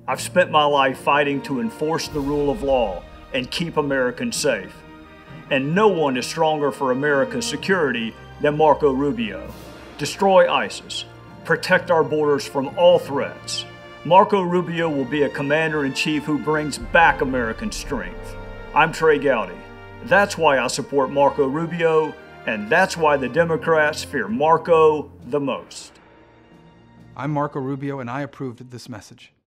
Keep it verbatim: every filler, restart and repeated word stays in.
I've spent my life fighting to enforce the rule of law and keep Americans safe. And no one is stronger for America's security than Marco Rubio. Destroy ISIS. Protect our borders from all threats. Marco Rubio will be a commander-in-chief who brings back American strength. I'm Trey Gowdy. That's why I support Marco Rubio, and that's why the Democrats fear Marco the most. I'm Marco Rubio, and I approved this message.